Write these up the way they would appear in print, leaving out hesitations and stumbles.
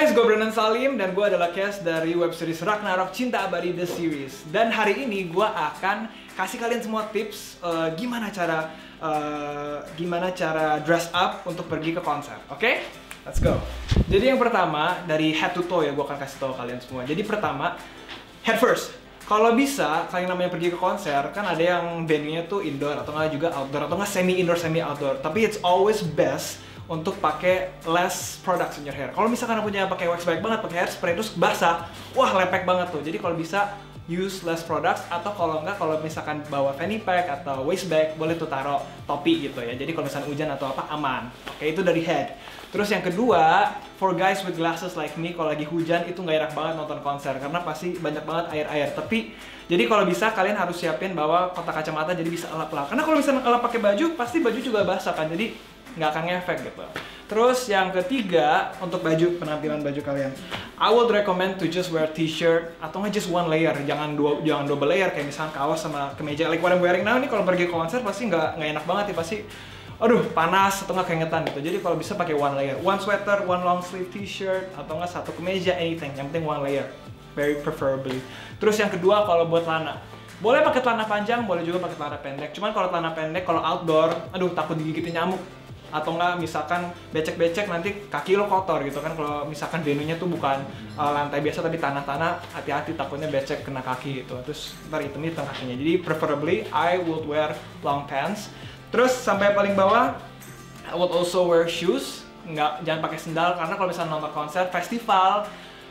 guys, gue Brandon Salim dan gue adalah cast dari web series Ragnarok Cinta Abadi The Series. Dan hari ini gue akan kasih kalian semua tips gimana cara dress up untuk pergi ke konser. Oke? Let's go. Jadi yang pertama dari head to toe ya, gue akan kasih tahu kalian semua. Jadi pertama, head first. Kalau bisa, kalian namanya pergi ke konser, kan ada yang venue-nya tuh indoor atau nggak juga outdoor atau nggak semi indoor semi outdoor. Tapi it's always best untuk pakai less products in your hair. Kalau misalkan punya pakai wax banyak banget, pakai hairspray terus basah, wah lepek banget tuh. Jadi kalau bisa use less products, atau kalau enggak, kalau misalkan bawa fanny pack atau waist bag, boleh tuh taruh topi gitu ya. Jadi kalau misalkan hujan atau apa aman. Oke, itu dari head. Terus yang kedua, for guys with glasses like me, kalau lagi hujan itu nggak enak banget nonton konser karena pasti banyak banget air-air. Tapi jadi kalau bisa kalian harus siapin bawa kotak kacamata jadi bisa elap-elap. Karena kalau misalnya elap pakai baju, pasti baju juga basah kan. Jadi nggak akan ngefek gitu. Terus yang ketiga, untuk baju, penampilan baju kalian, I would recommend to just wear t-shirt atau nggak just one layer, jangan double layer kayak misalnya kaos sama kemeja. Like what I'm wearing now ini kalau pergi ke konser pasti nggak enak banget ya, pasti aduh panas atau nggak keringetan gitu. Jadi kalau bisa pakai one layer, one sweater, one long sleeve t-shirt atau nggak satu kemeja, anything. Yang penting one layer, very preferably. Terus yang kedua, kalau buat celana, boleh pakai celana panjang, boleh juga pakai celana pendek. Cuman kalau celana pendek, kalau outdoor, aduh takut digigitin nyamuk. Atau nggak misalkan becek-becek nanti kaki lo kotor gitu kan. Kalau misalkan venue-nya tuh bukan lantai biasa tapi tanah-tanah, hati-hati takutnya becek kena kaki gitu. Terus ntar hitam-hitam kakinya. Jadi preferably I would wear long pants. Terus sampai paling bawah, I would also wear shoes. Jangan pakai sendal karena kalau misalnya nonton konser, festival,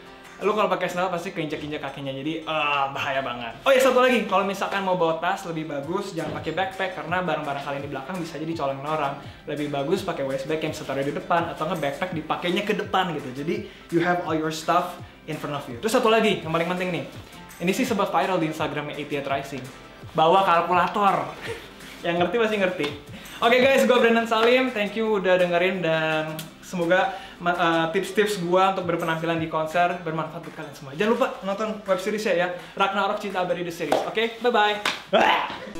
lu kalau pakai sandal pasti keinjak-injak kakinya, jadi bahaya banget. Oh ya, satu lagi, kalau misalkan mau bawa tas lebih bagus jangan pakai backpack karena barang-barang kalian di belakang bisa jadi colongin orang. Lebih bagus pakai waist bag yang bisa taruh di depan atau nge backpack dipakainya ke depan gitu. Jadi you have all your stuff in front of you. Terus satu lagi yang paling penting nih, ini sih sempat viral di Instagramnya 88 Rising. Bawa kalkulator. Yang ngerti pasti ngerti. Oke guys, gue Brandon Salim. Thank you udah dengerin dan semoga tips-tips gua untuk berpenampilan di konser bermanfaat buat kalian semua. Jangan lupa nonton web series ya, Ragnarok Cinta Abadi The Series. Oke, bye-bye.